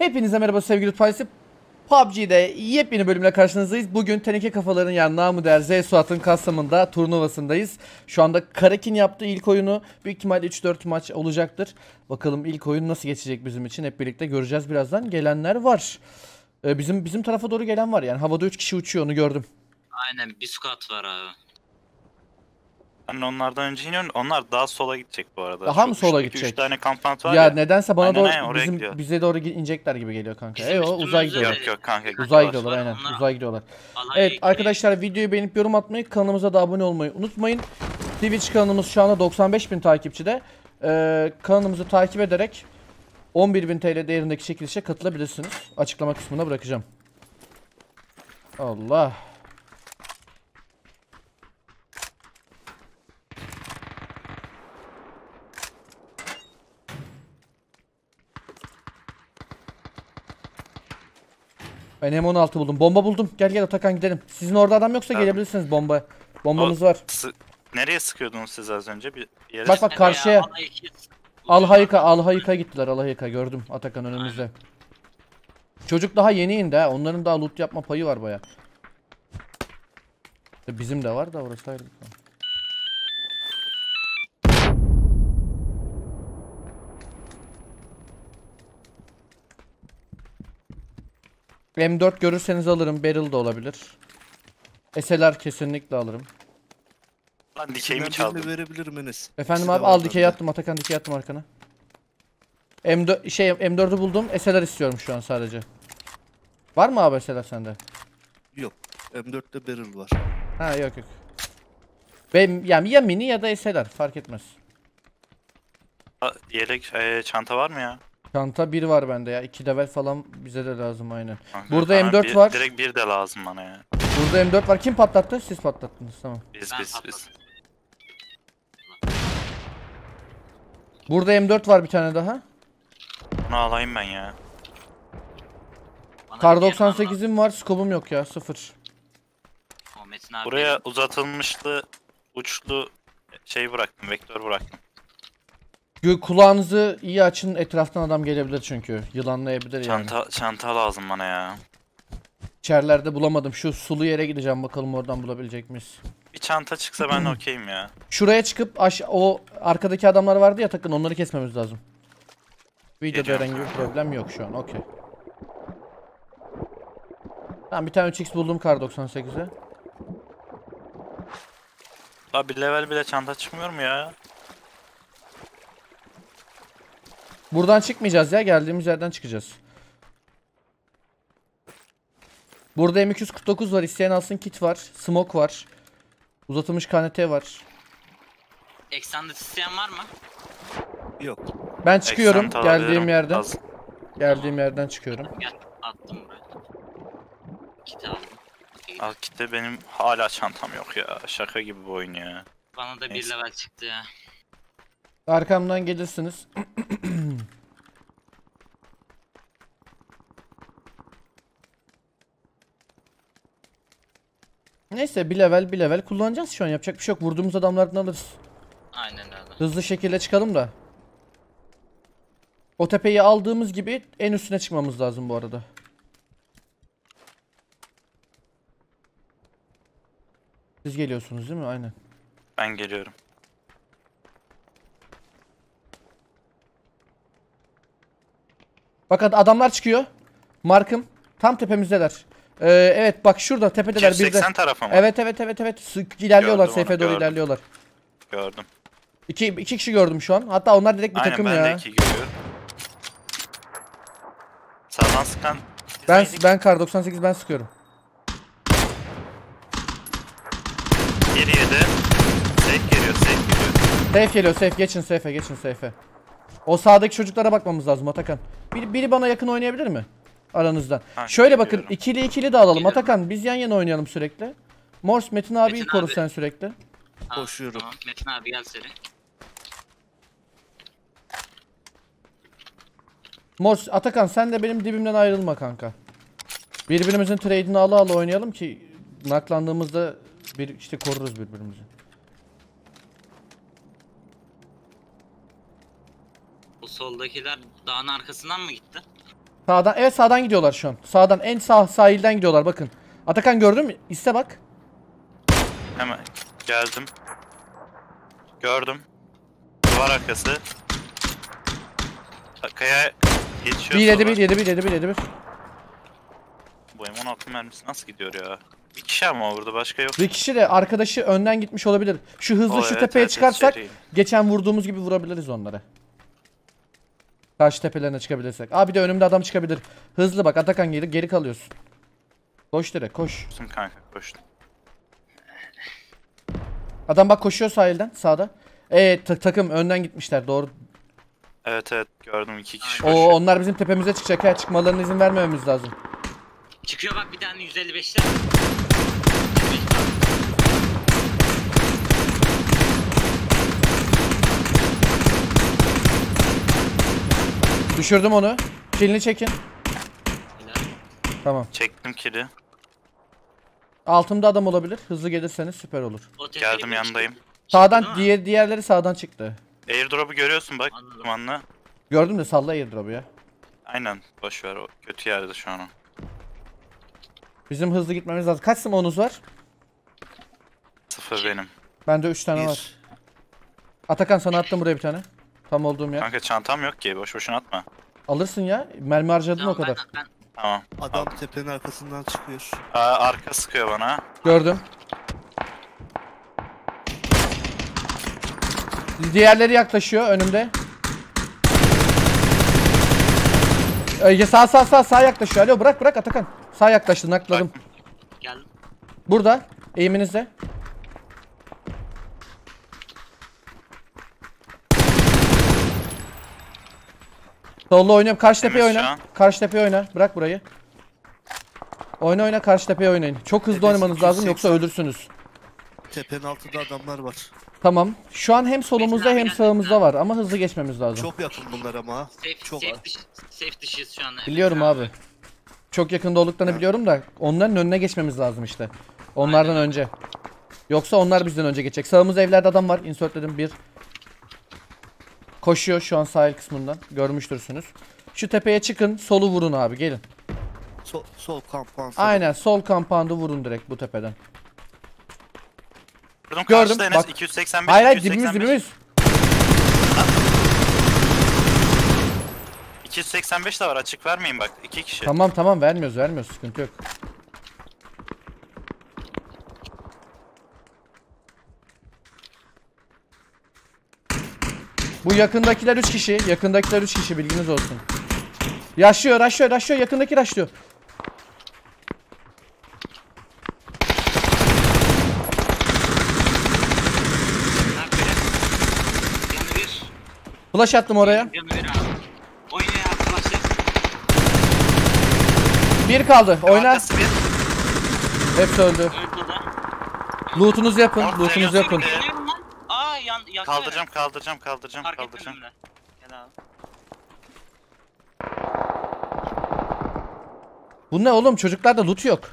Hepinize merhaba sevgili Tupaysi. PUBG'de yepyeni bölümle karşınızdayız. Bugün teneke kafaların yani namı değer Z-Suat'ın Kastam'ında turnuvasındayız. Şu anda Karakin yaptığı ilk oyunu. Büyük ihtimalle 3-4 maç olacaktır. Bakalım ilk oyun nasıl geçecek bizim için, hep birlikte göreceğiz birazdan. Gelenler var. Bizim tarafa doğru gelen var yani. Havada 3 kişi uçuyor, onu gördüm. Aynen, bir squad var abi. Ben onlardan önce iniyorum. Onlar daha sola gidecek bu arada. Daha mı sola gidecek? 3 tane kampant var Ya ya. nedense bana Aynen, doğru gidiyor. bize doğru inecekler gibi geliyor kanka. Bizim Uzay gidiyorlar. Yok kanka. Uzay gidiyorlar. gidiyorlar aynen. Onlar- Uzay gidiyorlar. Alay Evet ekibi. arkadaşlar, videoyu beğenip yorum atmayı, kanalımıza da abone olmayı unutmayın. Twitch kanalımız şu anda 95.000 takipçide. Kanalımızı takip ederek 11.000 TL değerindeki çekilişe katılabilirsiniz. Açıklama kısmına bırakacağım. Allah. Ben M16 buldum. Bomba buldum. Gel gel Atakan, gidelim. Sizin orada adam yoksa Tamam. gelebilirsiniz bomba. Bombamız var. Nereye sıkıyordunuz siz az önce? Bir yere Bak bak karşıya. Alay ekibi. Alhayka gittiler. Alhayka gördüm Atakan önümüzde. Çocuk daha yeni indi ha. Onların daha loot yapma payı var baya. Bizim de var da orası ayrı. M4 görürseniz alırım. Barrel da olabilir. SLR kesinlikle alırım. Lan dikeyimi çaldım. Verebilirim Enes. Efendim İkisi de abi, var al bende. dikey attım Atakan, dikey attım arkana. M4'ü buldum. SLR istiyorum şu an sadece. Var mı abi SLR sende? Yok. M4'te barrel var. Ha yok. Ben yani ya mini ya da SLR fark etmez. Yelek çanta var mı ya? Çanta 1 var bende ya. 2 level falan bize de lazım aynen. Kanka, Burada bana M4 var. Direkt bir de lazım bana ya. Burada M4 var. Kim patlattı? Siz patlattınız, tamam. Biz. Burada M4 var bir tane daha. Bunu alayım ben ya. Kar 98'im var. Scope'um yok ya, 0. Metin abi. Buraya uzatılmışlı uçlu şey bıraktım. Vektör bıraktım. Kulağınızı iyi açın, etraftan adam gelebilir çünkü. Yılanlayabilir yani. Çanta lazım bana ya. İçerilerde bulamadım. Şu sulu yere gideceğim, bakalım oradan bulabilecek miyiz? Bir çanta çıksa ben okeyim ya. Şuraya çıkıp o arkadaki adamlar vardı ya Takın, onları kesmemiz lazım. Videoda Geliyorum. herhangi bir problem yok şu an, okey. Tamam, bir tane 3x buldum Kar 98'e. Abi bir level bile çanta çıkmıyor mu ya? Buradan çıkmayacağız ya, geldiğimiz yerden çıkacağız. Burada M249 var, isteyen alsın, kit var, smoke var. Uzatılmış KNT var. Extended isteyen var mı? Yok. Ben çıkıyorum, Eksant geldiğim alabilirim. yerden. Az. Geldiğim yerden çıkıyorum. Gel, attım buraya. Kit aldım. Al kitle, benim hala çantam yok ya. Şaka gibi bu oyun ya. Bana da bir Neyse. level çıktı ya. Arkamdan gelirsiniz. Neyse, bir level kullanacağız şu an, yapacak bir şey yok. Vurduğumuz adamlardan alırız. Aynen öyle. Hızlı şekilde çıkalım da. O tepeyi aldığımız gibi en üstüne çıkmamız lazım bu arada. Siz geliyorsunuz değil mi? Aynen. Ben geliyorum. Bakın adamlar çıkıyor. Markım. Tam tepemizdeler. Evet bak şurada tepedeler bir de. 280 tarafı mı? Evet. İlerliyorlar. Gördüm onu, Seyfe doğru gördüm. ilerliyorlar. Gördüm. İki kişi gördüm şu an. Hatta onlar direkt bir Aynen, takım ben ya. de 2 görüyorum. Sağdan sıkan biz Ben miydik? ben Kar 98 ben sıkıyorum. Geriye de safe geliyor. Safe geliyor, safe, geçin safe'e. O sağdaki çocuklara bakmamız lazım Atakan. Biri bana yakın oynayabilir mi? Aranızdan. Ha, Şöyle bakın, geliyorum. ikili de alalım. Geliyorum. Atakan biz yan yana oynayalım sürekli. Morse Metin abiyi Metin koru abi. sen sürekli. Aa, Koşuyorum. Tamam. Metin abi gel seri. Morse, Atakan sen de benim dibimden ayrılma kanka. Birbirimizin trade'ini ala oynayalım ki naklandığımızda işte koruruz birbirimizi. O soldakiler dağın arkasından mı gitti? Sağdan, evet sağdan gidiyorlar şu an. Sağdan, en sağ sahilden gidiyorlar bakın. Atakan gördün mü? İste bak. Hemen geldim. Gördüm. Duvar arkası. Kaya geçiyor. 1-7-1. Bu M16 mermisi nasıl gidiyor ya? Bir kişi ama burada başka yok. Bir kişi de arkadaşı önden gitmiş olabilir. Şu hızlı şu tepeye çıkarsak geçen vurduğumuz gibi vurabiliriz onları. Karşı tepelerine çıkabilirsek. Bir de önümde adam çıkabilir. Hızlı bak Atakan geri kalıyorsun. Koş direkt koş. Koştum kanka koştum. Adam bak koşuyor sahilden sağda. Takım önden gitmişler doğru. Evet gördüm 2 kişi Oo koşuyor. onlar bizim tepemize çıkacak ya. Çıkmalarına izin vermememiz lazım. Çıkıyor bak bir tane 155'te. Düşürdüm onu. Kilini çekin. Tamam. Çektim kili. Altımda adam olabilir. Hızlı gelirseniz süper olur. Geldim yandayım. Sağdan diğerleri sağdan çıktı. Airdrop'u görüyorsun bak Anladım. dumanla. Gördüm de salla airdrop'u ya. Aynen boşver o kötü yerde şu an o. Bizim hızlı gitmemiz lazım. Kaç smoke'unuz var? 0 benim. Bende 3 tane var. Atakan sana attım buraya bir tane. Tam olduğum yer. Kanka çantam yok ki boş boşuna atma. Alırsın ya. Mermi harcadın o kadar. Tamam. Adam tepenin arkasından çıkıyor. Arka sıkıyor bana. Gördüm. Diğerleri yaklaşıyor önümde. Sağ yaklaşıyor. Alo bırak Atakan. Sağ yaklaştı nakladım. Geldim. Burada. Eğiminizde. Solda oynuyorum. Karşı tepeye Temiz şu oyna. an. Karşı tepeye oyna. Bırak burayı. Oyna karşı tepeye oynayın. Çok hızlı Tepesi oynamanız lazım 280. yoksa ölürsünüz. Tepenin altında adamlar var. Tamam. Şu an hem solumuzda Metin abi hem gel, sağımızda Metin var ama hızlı geçmemiz lazım. Çok yakın bunlar ama. ha. Çok Safe dışıyız şu anda. Biliyorum abi. Çok yakında olduklarını biliyorum da onların önüne geçmemiz lazım işte. Onlardan önce. Yoksa onlar bizden önce geçecek. Sağımız evlerde adam var. Insertledim bir. Koşuyor şu an sahil kısmından. Görmüştürsünüz. Şu tepeye çıkın. Solu vurun abi gelin. Sol kampanya. Aynen sol kampandı vurun direkt bu tepeden. Gördüm Gördüm, karşıda Enes bak. 285. Hayır 285. dibimiz. 285 de var açık vermeyin bak 2 kişi. Tamam vermiyoruz sıkıntı yok. Bu yakındakiler 3 kişi. Yakındakiler 3 kişi bilginiz olsun. Raşlıyor yakındaki raşlıyor. Yanı bir. Flash attım oraya. Yanı bir abi. Oyna ya arkadaşlar. Bir kaldı. Oyna. Arkası bir. Hepsi öldü. Öldü o da. Loot'unuzu yapın. Ortaya Loot'unuzu yapın. götürdü. Yanıyorum lan. Yakıyor. Kaldıracağım. Fark ettim ben. Gel abi. Bu ne oğlum? Çocuklarda loot yok.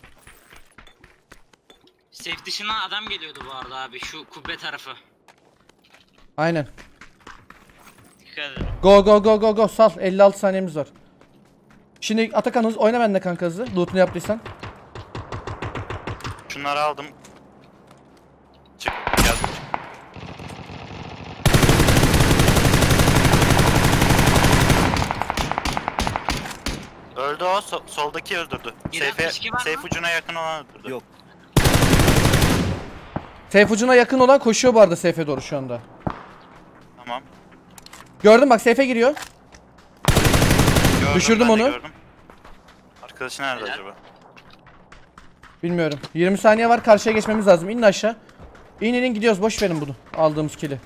Safe dışına adam geliyordu bu arada abi şu kubbe tarafı. Aynen. Dikkat edin. Go. Sal. 56 saniyemiz var. Şimdi Atakan hız oyna bende kanka hızlı. Loot'unu yaptıysan. Şunları aldım. Çık geldim. Öldü o soldaki öldürdü. 162 var mı? Safe ucuna yakın olan öldürdü. Yok. Safe ucuna yakın olan koşuyor bu arada safe'e doğru şu anda. Tamam. Gördüm bak safe'e giriyor. Gördüm, Düşürdüm ben de onu. gördüm. Arkadaşı nerede Helal. acaba? Bilmiyorum. 20 saniye var karşıya geçmemiz lazım. İnin aşağı. İnin gidiyoruz boş verin bunu. Aldığımız kill'i.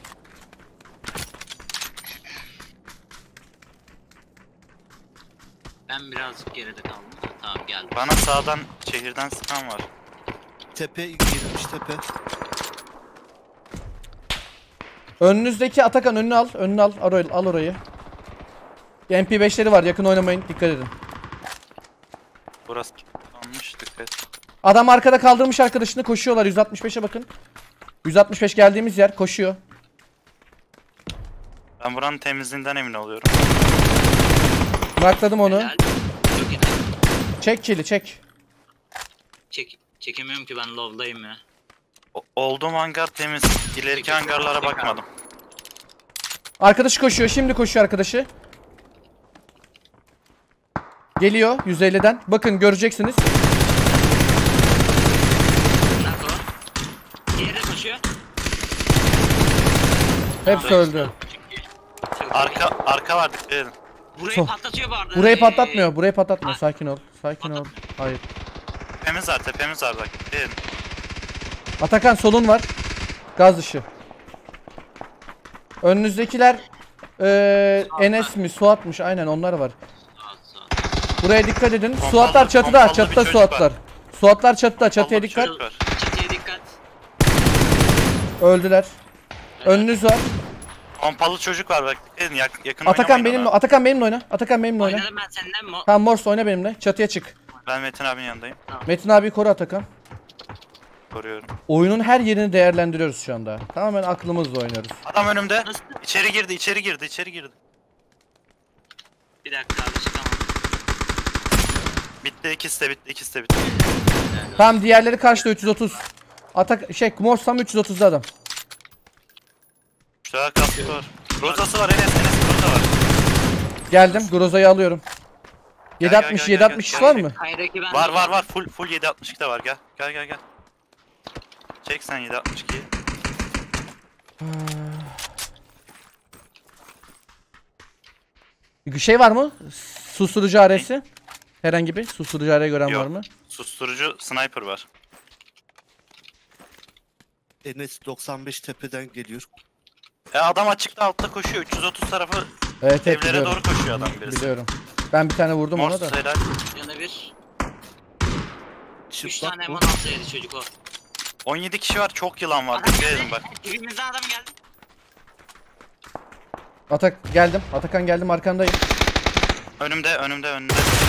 Ben birazcık geride kaldım. Tamam geldim. Bana sağdan şehirden sıkan var. Tepe girmiş tepe. Önünüzdeki Atakan önünü al. Önünü al. Al orayı. MP5'leri var yakın oynamayın. Dikkat edin. Burası olmuş dikkat. Adam arkada kaldırmış arkadaşını koşuyorlar. 165'e bakın. 165 geldiğimiz yer koşuyor. Ben buranın temizliğinden emin oluyorum. Bırakladım onu. Helal. Çok iyi. Çek kili çek. Çekemiyorum ki ben low'dayım ya. Olduğum hangar temiz. İleriki hangarlara bakmadım. Arkadaşı koşuyor. Şimdi koşuyor arkadaşı. Geliyor 150'den. Bakın göreceksiniz. Nak o. Diğeri de koşuyor. Hepsi öldü. Çok iyi. Arka var, dikkat edin. Burayı patlatıyor bu arada. Burayı patlatmıyor. Burayı patlatmıyor. Sakin ol. Sakin ol. Hayır. Tepemiz var bak, dikkat edin. Atakan solun var. Gaz dışı. Önünüzdekiler Enes mi? Suat'mış. Aynen onlar var. Buraya dikkat edin. Suatlar çatıda. pompalı Çatıda bir çocuk Suatlar. Suatlar çatıda. Çatıya Pompalı bir dikkat. çocuk var. Çatıya dikkat. Öldüler. Önünüz var. Pompalı çocuk var bak, dikkat edin. Yakın Atakan oynamayın benimle. ona. Atakan benimle oyna. Atakan benimle oyna. Oynadım ben senden mi? Tamam Morse oyna benimle. Çatıya çık. Ben Metin abinin yanındayım. Metin abi koru Atakan. Koruyorum. Oyunun her yerini değerlendiriyoruz şu anda. Tamamen aklımızla oynuyoruz. Adam önümde. Nasıl? İçeri girdi. Bir dakika abi tamam. Bitti, ikisi de bitti. Tamam diğerleri karşıda 330. Morse tam 330'da adam. Şu an kaskı var. Rotası var, Enes Groza var. Geldim. Groza'yı alıyorum. Gel, 760 gel, 760 gel. var mı? Kayraki ben Var, full 762 de var, gel. Çek sen 762'yi. Bir şey var mı? Susturucu aresi. Herhangi bir susturucu araya gören Yok. var mı? Susturucu sniper var. Enes 95 tepeden geliyor. Adam açıkta altta koşuyor. 330 tarafı Evet evlere biliyorum. doğru koşuyor adam birisi. Biliyorum. Ben bir tane vurdum ona Morse da. helal. Yana bir. 3 Çıplak tane bu. M16 yedi çocuk o. 17 kişi var, çok yılan var. Adam Dikkat geldi. edin bak. Dibimizden adam geldi. Geldim. Atakan geldim arkandayım. Önümde.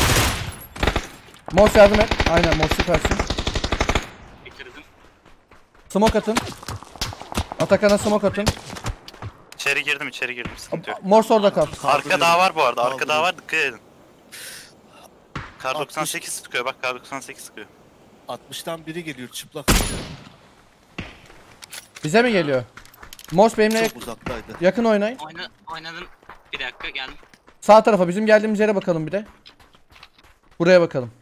Morse yardım et. Aynen Morse süpersin. Bitirdim. Smoke atın. Atakan'a smoke atın. İçeri girdim, sıkıntı yok. Morse orada kal. Arka daha var bu arada, arka daha Kaldırıyorum. var, dikkat edin. Kar 98 sıkıyor, bak kar 98 sıkıyor. 60'tan biri geliyor çıplak. Bize mi geliyor? Morse benimle Çok uzaktaydı. yakın oynayın. Oynadım. Bir dakika geldim. Sağ tarafa bizim geldiğimiz yere bakalım bir de. Buraya bakalım.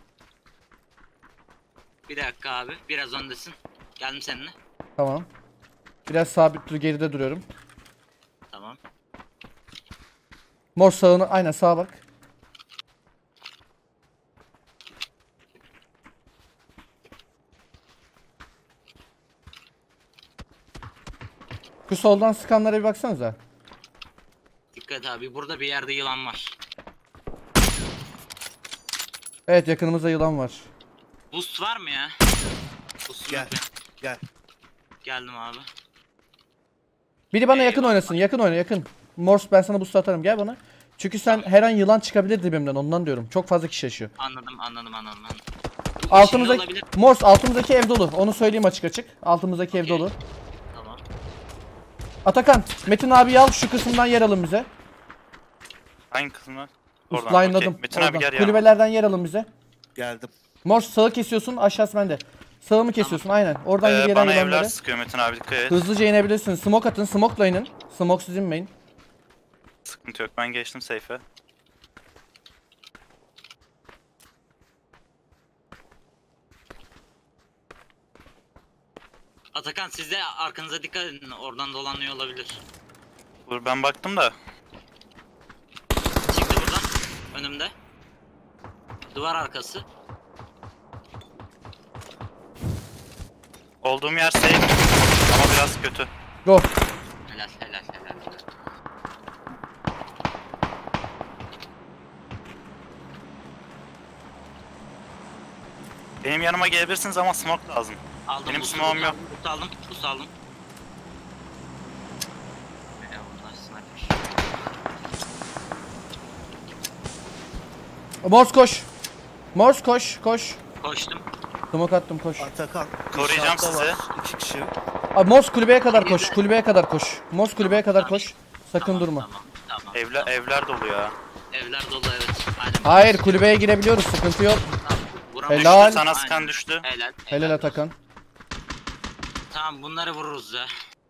Bir dakika abi. Biraz öndesin. Geldim seninle. Tamam. Biraz sabit dur, geride duruyorum. Tamam. Morse sağına aynen sağa bak. Şu soldan sıkanlara bir baksanıza. Dikkat abi. Burada bir yerde yılan var. Evet yakınımızda yılan var. Boost var mı ya? Boost Gel. yok ya. Gel. Geldim abi. Biri bana yakın oynasın. Yakın oyna yakın. Morse ben sana boost atarım gel bana. Çünkü sen her an yılan çıkabilir dibimden ondan diyorum. Çok fazla kişi yaşıyor. Anladım. Altımızdaki olabilir. Morse altımızdaki ev dolu. Onu söyleyeyim açık açık. Altımızdaki ev Okey. dolu. Tamam. Atakan, Metin abi al şu kısımdan yer alın bize. Hangi kısım var? Oradan, Line'ladım. okey. Metin abi Oradan. gel ya. Kulübelerden yer alın bize. Geldim. Morse sağı kesiyorsun aşağısı bende. Sağımı kesiyorsun aynen. Oradan yürüyen Bana evler yılanları. sıkıyor Metin abi, dikkat et. Hızlıca inebilirsiniz. Smoke atın. Smoke'la inin. Smoke sizin main. Sıkıntı yok, ben geçtim safe'e. Atakan siz de arkanıza dikkat edin. Oradan dolanıyor olabilir. Dur ben baktım da. Çıktı buradan. Önümde. Duvar arkası. Olduğum yer safe ama biraz kötü. Go. Helal. Benim yanıma gelebilirsiniz ama smoke lazım. Aldım. Benim boost'u, smoke'um yok. Boost aldım. Ya bunlar sniper. Morse koş. Morse koş. Koş. Koştum. Smoke attım koş. Atakan. Koruyacağım inşaatta sizi. var. 2 kişi. Abi Morse kulübeye kadar koş. Kulübeye kadar koş. Morse kulübeye kadar koş. Sakın Tamam, durma. Tamam. Evler dolu ya. Evet. Evler dolu evet. Aynen. Hayır, kulübeye girebiliyoruz, sıkıntı yok. Tamam, vuramam. Helal. Düştü, sana Aynen. sıkan düştü. Helal. Helal Atakan. Tamam bunları vururuz ya.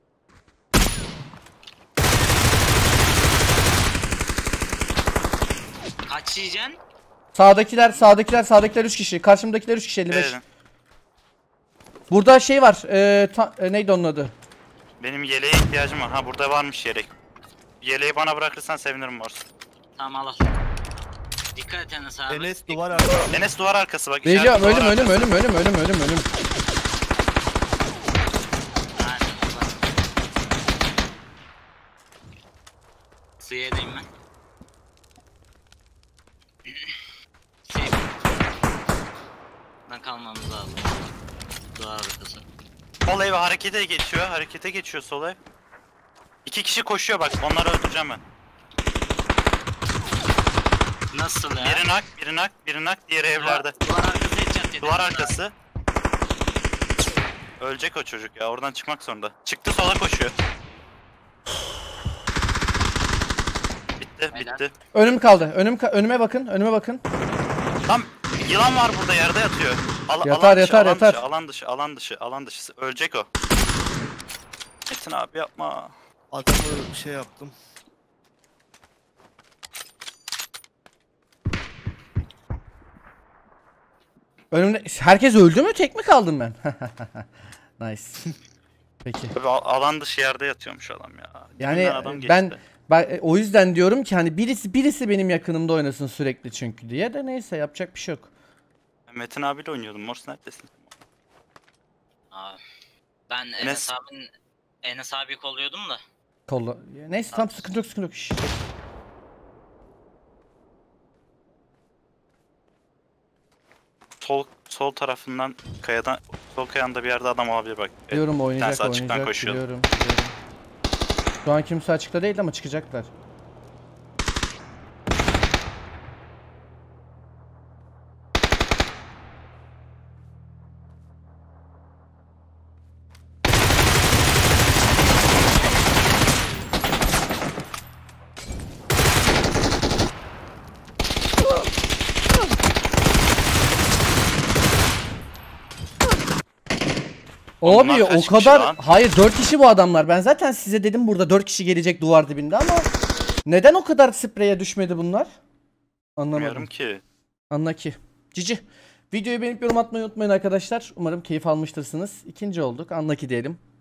Kaç yiyeceksin? Sağdakiler 3 kişi. Karşımdakiler 3 kişi 55. Evet. Burada şey var. Neydi onun adı? Benim yeleğe ihtiyacım var. Ha burada varmış yelek. Yeleği bana bırakırsan sevinirim Morse. Tamam al. Dikkat et Enes abi. Enes duvar arkası. Enes duvar arkası bak. Geliyor. işaret duvar Ölüm. arkası. Aynen, bak. Sıyedeyim ben. Safe. Buradan kalmamız lazım. Duvar arkası. Sol ev harekete geçiyor sol ev. 2 kişi koşuyor bak, onları öldüreceğim ben. Nasıl ya? Biri nak, diğeri evlerde. Duvar arkası edeceğiz. Duvar arkası. Ölecek o çocuk ya, oradan çıkmak zorunda. Çıktı, sola koşuyor. Bitti. Önüm kaldı. Önüme bakın. Tam yılan var burada, yerde yatıyor. Yatar. Alan dışı. Ölecek o. Metin abi yapma. Adamı şey yaptım. Önümde herkes öldü mü? Tek mi kaldım ben? Nice. Peki. Abi, alan dışı yerde yatıyormuş adam ya. Yani Dibinden adam ben geçti. o yüzden diyorum ki hani birisi benim yakınımda oynasın sürekli çünkü diye de neyse yapacak bir şey yok. Metin abiyle oynuyordum. Morse neredesin? Abi. Ben Enes abi kolluyordum da. Kolla. Neyse tam sıkıntı yok. Şş. Sol tarafından kayadan, sol kayanda bir yerde adam olabilir bak. Diyorum Bir tanesi oynayacak. açıktan koşuyor. Biliyorum. Şu an kimse açıkta değil ama çıkacaklar. Oğlum Abi bunlar o kaç kişi kadar lan? hayır 4 kişi bu adamlar. Ben zaten size dedim burada 4 kişi gelecek duvar dibinde ama neden o kadar spreye düşmedi bunlar? Anlamadım. Bilmiyorum ki. Anla ki. Cici. Videoyu beğenip yorum atmayı unutmayın arkadaşlar. Umarım keyif almıştırsınız. İkinci olduk. Anla ki diyelim.